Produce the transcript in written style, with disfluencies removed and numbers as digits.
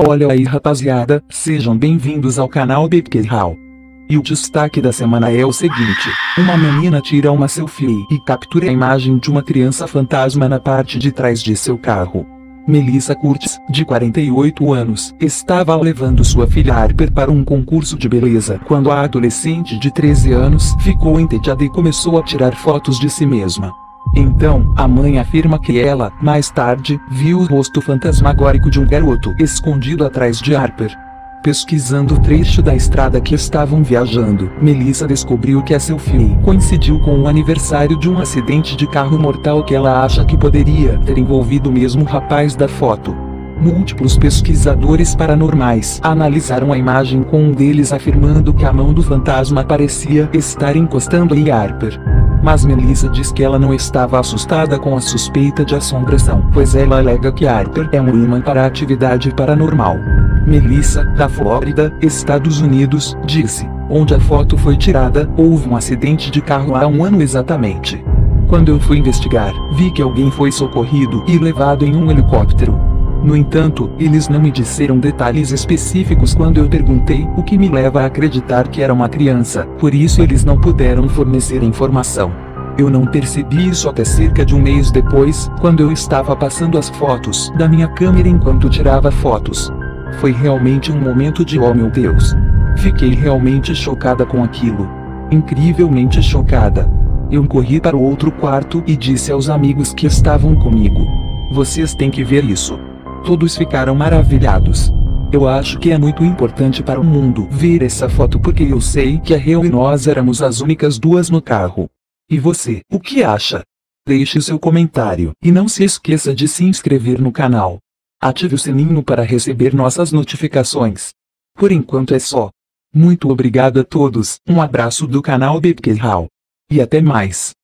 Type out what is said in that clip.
Olha aí, rapaziada, sejam bem-vindos ao canal Bebkerhal. E o destaque da semana é o seguinte: uma menina tira uma selfie e captura a imagem de uma criança fantasma na parte de trás de seu carro. Melissa Curtis, de 48 anos, estava levando sua filha Harper para um concurso de beleza quando a adolescente de 13 anos ficou entediada e começou a tirar fotos de si mesma. Então, a mãe afirma que ela, mais tarde, viu o rosto fantasmagórico de um garoto escondido atrás de Harper. Pesquisando o trecho da estrada que estavam viajando, Melissa descobriu que a selfie coincidiu com o aniversário de um acidente de carro mortal que ela acha que poderia ter envolvido o mesmo rapaz da foto. Múltiplos pesquisadores paranormais analisaram a imagem, com um deles afirmando que a mão do fantasma parecia estar encostando em Harper. Mas Melissa diz que ela não estava assustada com a suspeita de assombração, pois ela alega que Harper é um imã para a atividade paranormal. Melissa, da Flórida, Estados Unidos, disse: onde a foto foi tirada, houve um acidente de carro há um ano exatamente. Quando eu fui investigar, vi que alguém foi socorrido e levado em um helicóptero. No entanto, eles não me disseram detalhes específicos quando eu perguntei, o que me leva a acreditar que era uma criança, por isso eles não puderam fornecer informação. Eu não percebi isso até cerca de um mês depois, quando eu estava passando as fotos da minha câmera enquanto tirava fotos. Foi realmente um momento de oh meu Deus. Fiquei realmente chocada com aquilo. Incrivelmente chocada. Eu corri para o outro quarto e disse aos amigos que estavam comigo: vocês têm que ver isso. Todos ficaram maravilhados. Eu acho que é muito importante para o mundo ver essa foto, porque eu sei que a Hel e nós éramos as únicas duas no carro. E você, o que acha? Deixe o seu comentário, e não se esqueça de se inscrever no canal. Ative o sininho para receber nossas notificações. Por enquanto é só. Muito obrigado a todos, um abraço do canal Bebkerhal. E até mais.